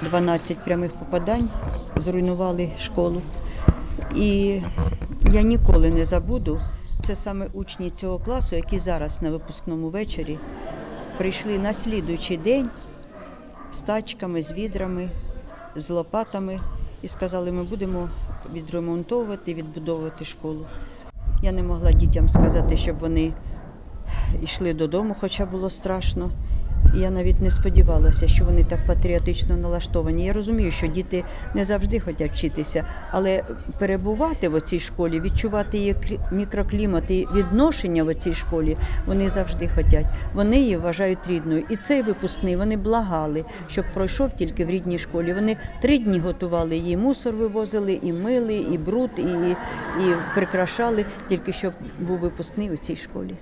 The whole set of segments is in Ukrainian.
12 прямих попадань, зруйнували школу. І я ніколи не забуду, це саме учні цього класу, які зараз на випускному вечорі прийшли на слідуючий день з тачками, з відрами, з лопатами і сказали, ми будемо відремонтовувати, відбудовувати школу. Я не могла дітям сказати, щоб вони йшли додому, хоча було страшно. І я навіть не сподівалася, що вони так патріотично налаштовані. Я розумію, що діти не завжди хочуть вчитися, але перебувати в цій школі, відчувати її мікроклімат і відношення в цій школі, вони завжди хочуть. Вони її вважають рідною. І цей випускний вони благали, щоб пройшов тільки в рідній школі. Вони 3 дні готували, її мусор вивозили, і мили, і бруд, і прикрашали, тільки щоб був випускний у цій школі.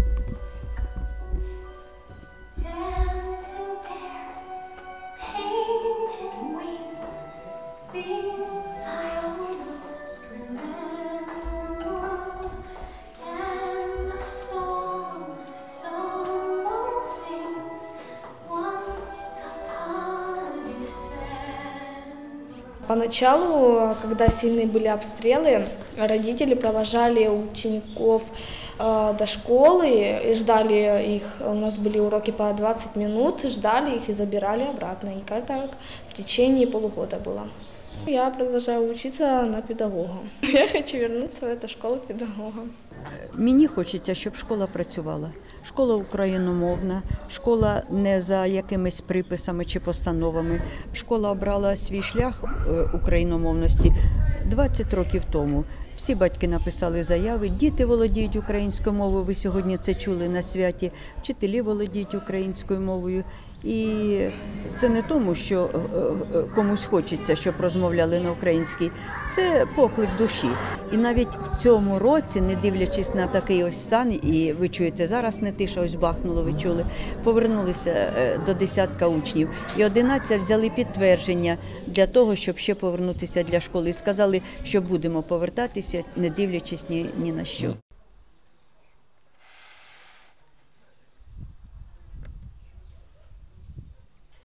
Поначалу, когда сильные были обстрелы, родители провожали учеников до школы и ждали их. У нас были уроки по 20 минут, ждали их и забирали обратно. И так в течение полугода было. Я продолжаю учиться на педагога. Я хочу вернуться в эту школу педагогом. Мені хочеться, щоб школа працювала. Школа україномовна, школа не за якимись приписами чи постановами. Школа обрала свій шлях україномовності 20 років тому. Всі батьки написали заяви, діти володіють українською мовою, ви сьогодні це чули на святі, вчителі володіють українською мовою. І це не тому, що комусь хочеться, щоб розмовляли на українській, це поклик душі. І навіть в цьому році, не дивлячись на такий ось стан, і ви чуєте, зараз не тиша, ось бахнуло, ви чули, повернулися до десятка учнів. І 11 взяли підтвердження для того, щоб ще повернутися для школи. І сказали, що будемо повертатися, не дивлячись ні на що.